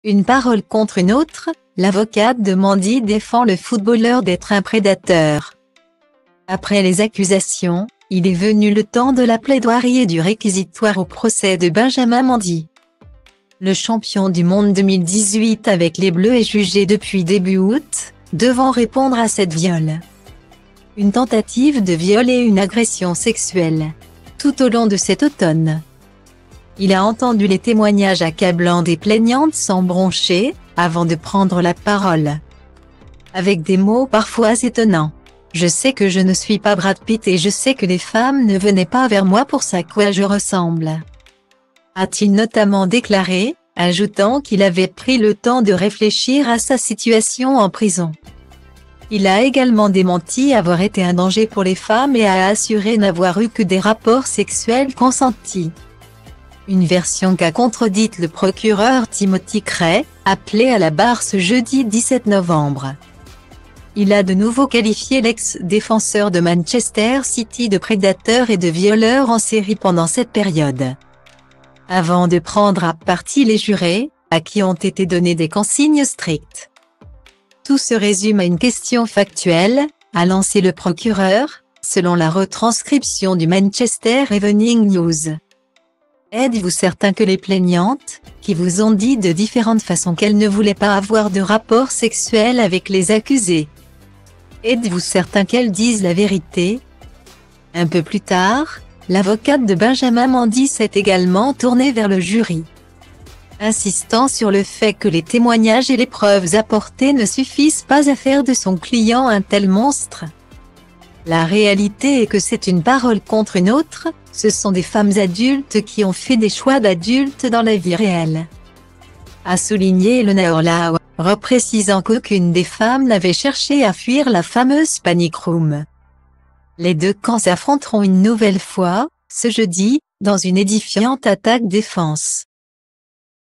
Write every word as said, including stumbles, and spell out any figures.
Une parole contre une autre, l'avocate de Mandy défend le footballeur d'être un prédateur. Après les accusations, il est venu le temps de la plaidoirie et du réquisitoire au procès de Benjamin Mendy. Le champion du monde deux mille dix-huit avec les Bleus est jugé depuis début août, devant répondre à sept viols. Une tentative de viol et une agression sexuelle. Tout au long de cet automne. Il a entendu les témoignages accablants des plaignantes sans broncher, avant de prendre la parole. Avec des mots parfois étonnants. Je sais que je ne suis pas Brad Pitt et je sais que les femmes ne venaient pas vers moi pour ça à quoi je ressemble. A-t-il notamment déclaré, ajoutant qu'il avait pris le temps de réfléchir à sa situation en prison. Il a également démenti avoir été un danger pour les femmes et a assuré n'avoir eu que des rapports sexuels consentis. Une version qu'a contredite le procureur Timothy Cray, appelé à la barre ce jeudi dix-sept novembre. Il a de nouveau qualifié l'ex-défenseur de Manchester City de prédateur et de violeur en série pendant cette période. Avant de prendre à partie les jurés, à qui ont été données des consignes strictes. Tout se résume à une question factuelle, a lancé le procureur, selon la retranscription du Manchester Evening News. Êtes-vous certain que les plaignantes, qui vous ont dit de différentes façons qu'elles ne voulaient pas avoir de rapport sexuel avec les accusés? Êtes-vous certain qu'elles disent la vérité? Un peu plus tard, l'avocate de Benjamin Mendy s'est également tournée vers le jury, insistant sur le fait que les témoignages et les preuves apportées ne suffisent pas à faire de son client un tel monstre. La réalité est que c'est une parole contre une autre, ce sont des femmes adultes qui ont fait des choix d'adultes dans la vie réelle. A souligné le Naorlao, reprécisant qu'aucune des femmes n'avait cherché à fuir la fameuse panic room. Les deux camps s'affronteront une nouvelle fois, ce jeudi, dans une édifiante attaque défense.